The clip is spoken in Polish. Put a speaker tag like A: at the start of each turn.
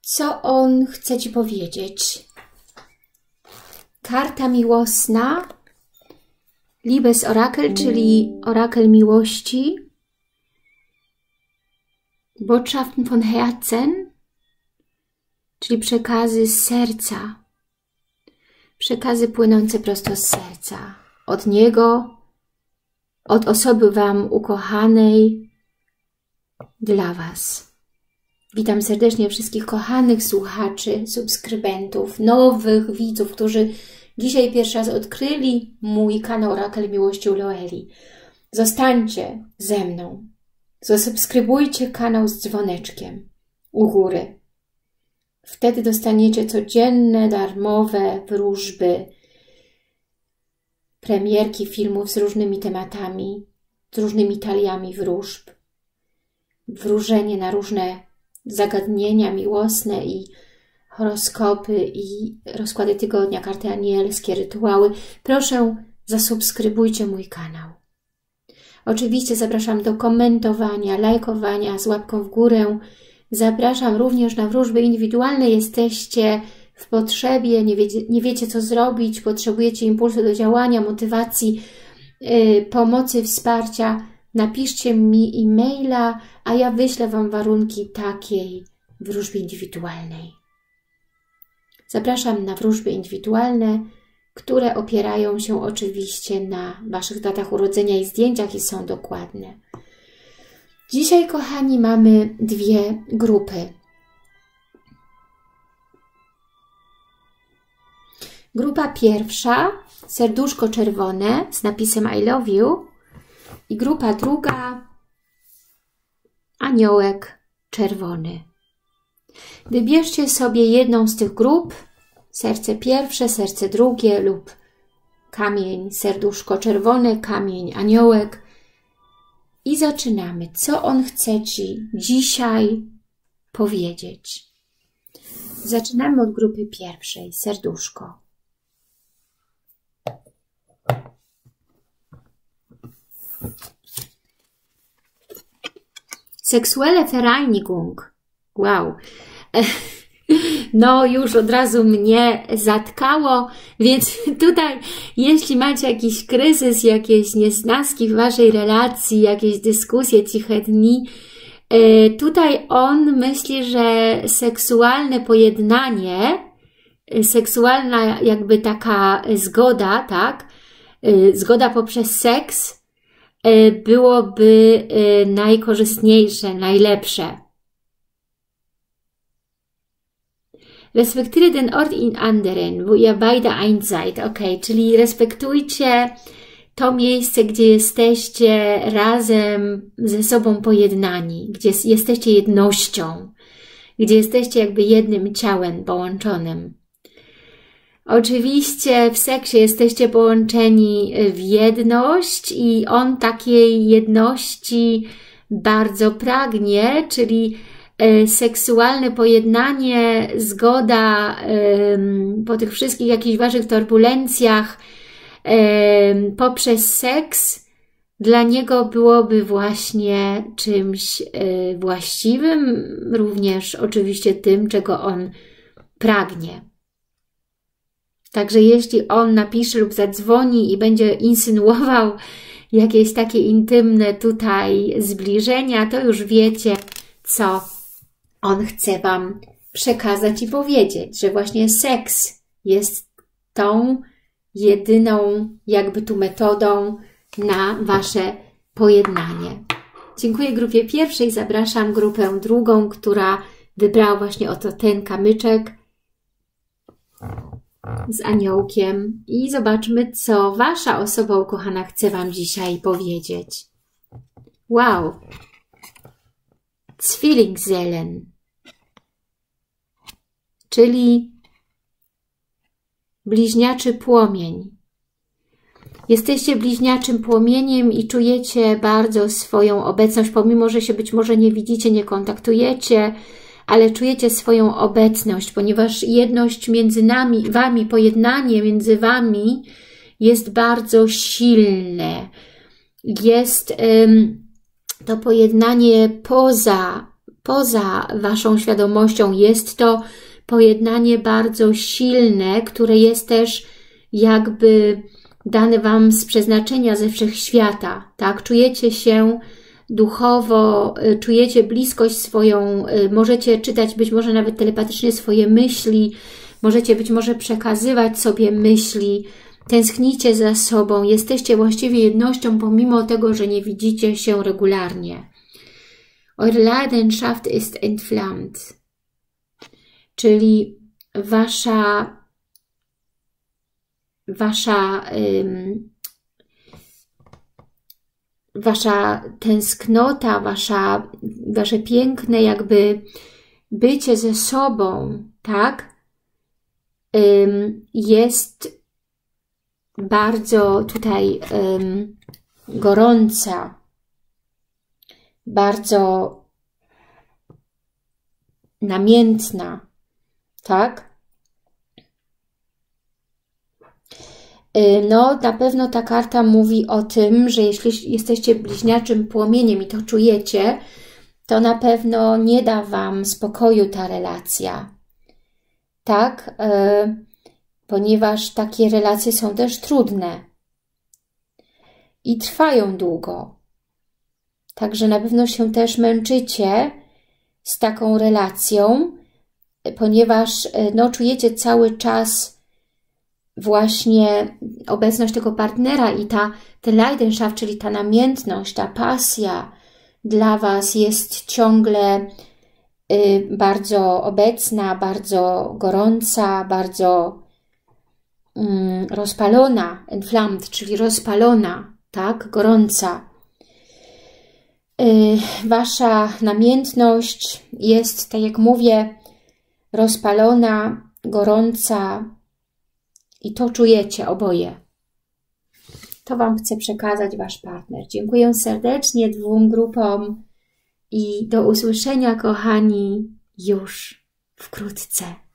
A: Co on chce Ci powiedzieć? Karta miłosna, Liebesorakel, czyli orakel miłości, Botschaften von Herzen, czyli przekazy z serca, przekazy płynące prosto z serca, od Niego, od osoby Wam ukochanej, dla Was. Witam serdecznie wszystkich kochanych słuchaczy, subskrybentów, nowych widzów, którzy dzisiaj pierwszy raz odkryli mój kanał Orakel Miłości u Loeli. Zostańcie ze mną. Zasubskrybujcie kanał z dzwoneczkiem u góry. Wtedy dostaniecie codzienne, darmowe wróżby, premierki filmów z różnymi tematami, z różnymi taliami wróżb, wróżenie na różne zagadnienia miłosne i horoskopy i rozkłady tygodnia, karty anielskie, rytuały. Proszę, zasubskrybujcie mój kanał. Oczywiście zapraszam do komentowania, lajkowania z łapką w górę. Zapraszam również na wróżby indywidualne. Jesteście w potrzebie, nie wiecie co zrobić, potrzebujecie impulsu do działania, motywacji, pomocy, wsparcia. Napiszcie mi e-maila, a ja wyślę Wam warunki takiej wróżby indywidualnej. Zapraszam na wróżby indywidualne, które opierają się oczywiście na Waszych datach urodzenia i zdjęciach i są dokładne. Dzisiaj, kochani, mamy dwie grupy. Grupa pierwsza, serduszko czerwone z napisem I love you. I grupa druga, aniołek czerwony. Wybierzcie sobie jedną z tych grup, serce pierwsze, serce drugie lub kamień, serduszko czerwone, kamień, aniołek. I zaczynamy. Co on chce Ci dzisiaj powiedzieć? Zaczynamy od grupy pierwszej, serduszko. Seksuelle Vereinigung. Wow. No już od razu mnie zatkało, więc tutaj jeśli macie jakiś kryzys, jakieś niesnaski w Waszej relacji, jakieś dyskusje, ciche dni, tutaj on myśli, że seksualne pojednanie, seksualna jakby taka zgoda, tak? Zgoda poprzez seks byłoby najkorzystniejsze, najlepsze. Respektiere den Ort in anderen, wo ihr beide eins seid. Ok, czyli respektujcie to miejsce, gdzie jesteście razem ze sobą pojednani, gdzie jesteście jednością, gdzie jesteście jakby jednym ciałem połączonym. Oczywiście w seksie jesteście połączeni w jedność i on takiej jedności bardzo pragnie, czyli seksualne pojednanie, zgoda po tych wszystkich jakichś Waszych turbulencjach poprzez seks dla niego byłoby właśnie czymś właściwym, również oczywiście tym, czego on pragnie. Także jeśli on napisze lub zadzwoni i będzie insynuował jakieś takie intymne tutaj zbliżenia, to już wiecie, co on chce Wam przekazać i powiedzieć, że właśnie seks jest tą jedyną jakby tu metodą na Wasze pojednanie. Dziękuję grupie pierwszej, zapraszam grupę drugą, która wybrała właśnie oto ten kamyczek z aniołkiem i zobaczmy, co Wasza osoba ukochana chce Wam dzisiaj powiedzieć. Wow! Zwillingsseelen, czyli bliźniaczy płomień. Jesteście bliźniaczym płomieniem i czujecie bardzo swoją obecność, pomimo że się być może nie widzicie, nie kontaktujecie, ale czujecie swoją obecność, ponieważ jedność między nami, Wami, pojednanie między Wami jest bardzo silne. Jest to pojednanie poza Waszą świadomością. Jest to pojednanie bardzo silne, które jest też jakby dane Wam z przeznaczenia ze wszechświata, tak? Czujecie się duchowo, czujecie bliskość swoją, możecie czytać być może nawet telepatycznie swoje myśli, możecie być może przekazywać sobie myśli, tęsknicie za sobą, jesteście właściwie jednością, pomimo tego, że nie widzicie się regularnie. Eure Leidenschaft ist entflammt, czyli wasza tęsknota, wasze piękne jakby bycie ze sobą, tak, jest bardzo tutaj gorąca, bardzo namiętna, tak? No, na pewno ta karta mówi o tym, że jeśli jesteście bliźniaczym płomieniem i to czujecie, to na pewno nie da Wam spokoju ta relacja, tak? Ponieważ takie relacje są też trudne i trwają długo. Także na pewno się też męczycie z taką relacją, ponieważ no, czujecie cały czas właśnie obecność tego partnera i ta Leidenschaft, czyli ta namiętność, ta pasja dla Was jest ciągle bardzo obecna, bardzo gorąca, bardzo rozpalona, entflammt, czyli rozpalona, tak, gorąca. Wasza namiętność jest, tak jak mówię, rozpalona, gorąca i to czujecie oboje. To Wam chce przekazać Wasz partner. Dziękuję serdecznie dwóm grupom i do usłyszenia, kochani, już wkrótce.